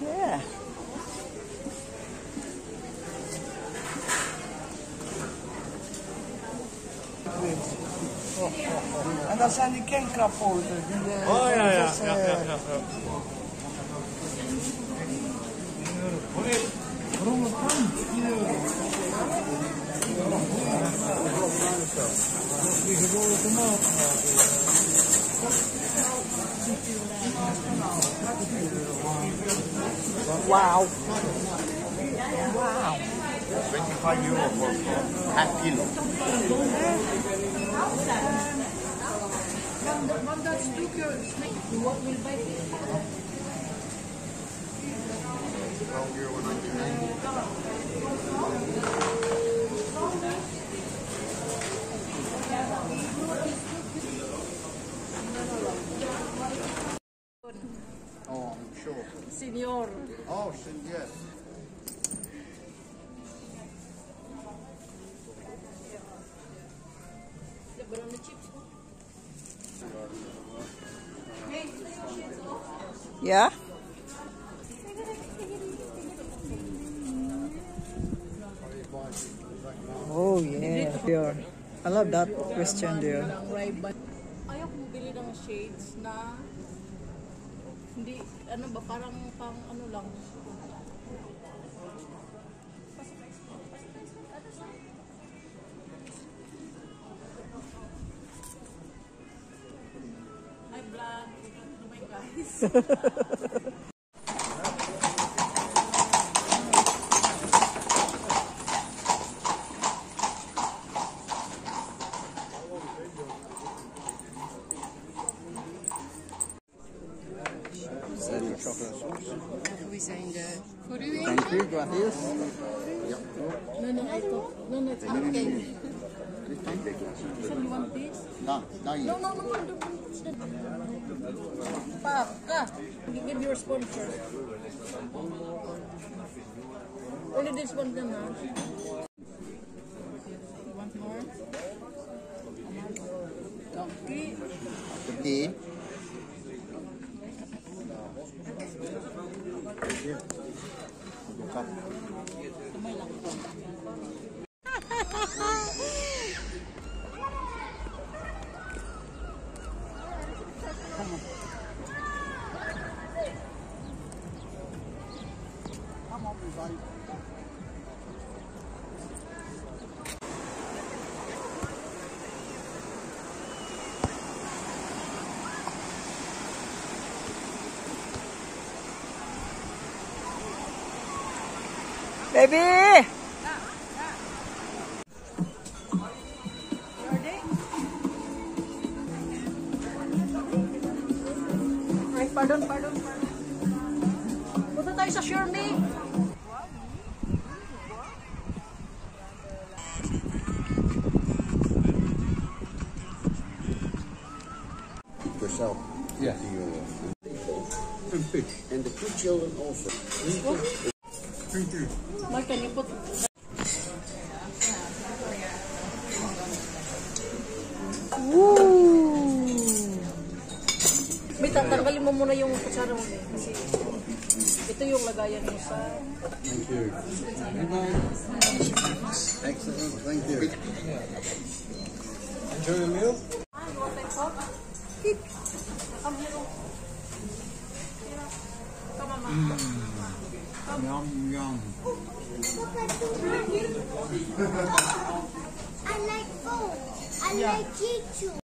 Yeah. En dat zijn die kenkrappoten. Oh ja. Ronde pan. Die gewone tomaat. Wow. Wow. 25 euro for half kilo. Want dat stukje smaakt, wat wil bij Oh, I'm sure. Senior. Oh, yes. Yeah? Oh yeah, dear. I love that question, dear. Ayaw ko bili ng shades na hindi, ano ba, parang pang ano lang. Hi, vlog. Oh my guys. We zijn de voor u. Thank you, gracias. No, it's okay. So you want this? No, No. Pa, give your sponsor. Only this one then, huh? You want more? Okay. Okay. Baby! Ay, pardon. Punta tayo sa Shirley. Yourself. Yes. And fish. And the 2 children also. Thank you. Mark, can you put... Woo! May tatanggalin mo muna yung kutsara mo kasi ito yung lagayan mo sa... Thank you. Excellent. Thank you. Enjoy the meal. You want that cup? Come here. Come on, Mama. Yum, yum. I like food. I like chichu.